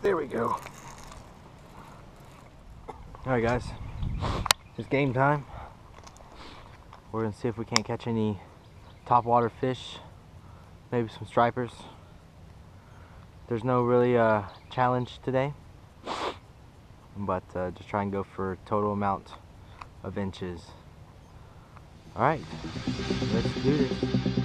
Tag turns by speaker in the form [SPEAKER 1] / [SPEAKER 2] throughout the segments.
[SPEAKER 1] There we go. Alright guys, it's game time. We're gonna see if we can't catch any topwater fish, maybe some stripers. There's no really challenge today, but just try and go for total amount of inches. Alright, let's do this.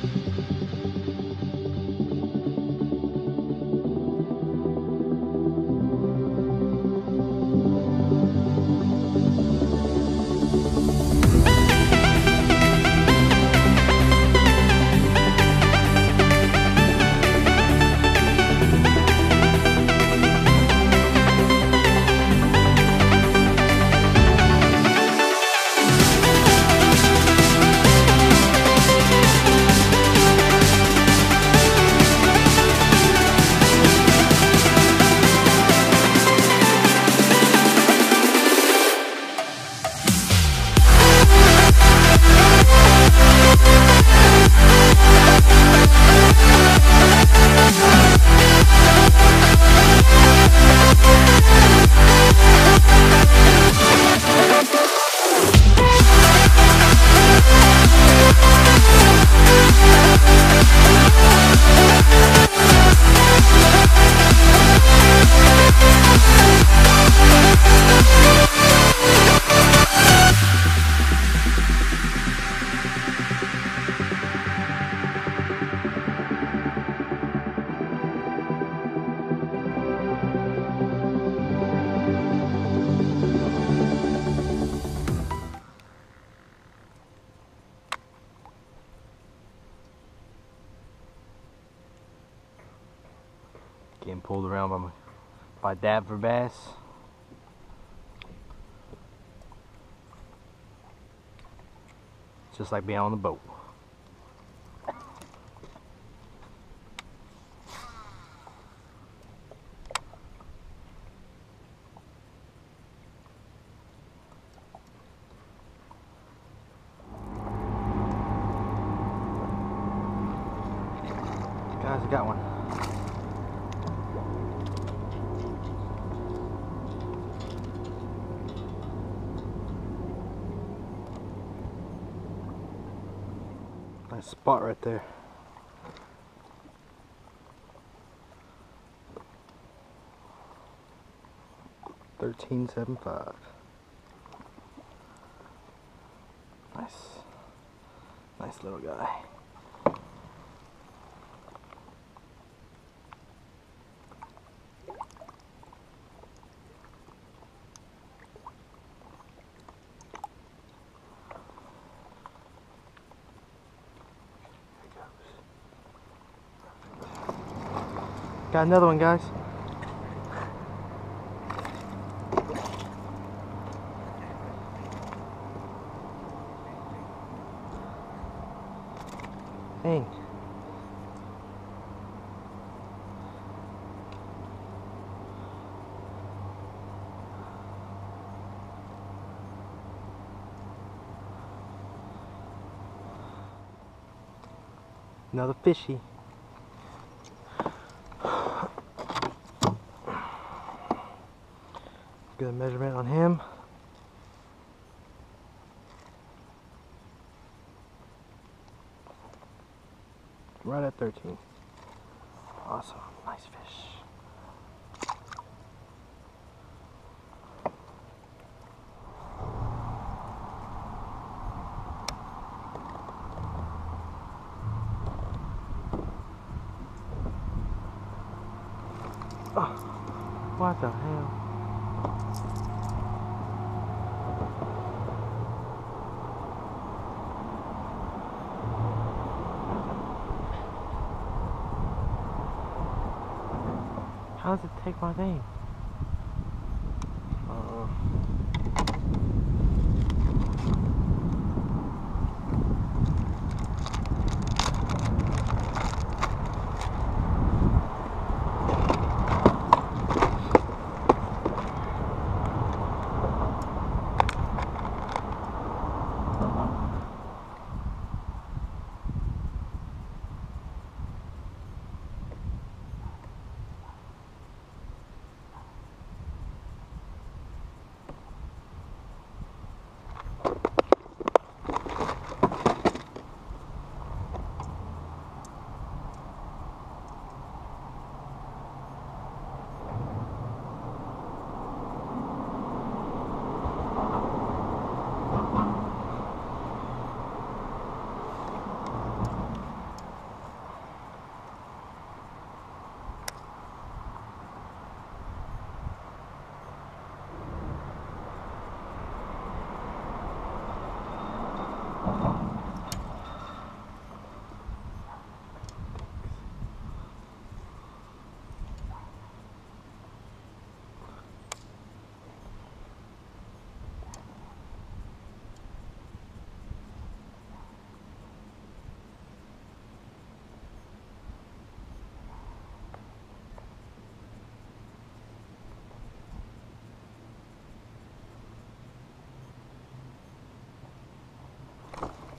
[SPEAKER 1] Getting pulled around by dab for bass. It's just like being on the boat. Guys, I got one. Nice spot right there. $13.75. Nice little guy. Got another one, guys. Dang. Another fishy. Get a measurement on him. Right at 13. Awesome. Nice fish. Oh, what the hell? How does it take my thing?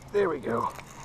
[SPEAKER 1] There we go.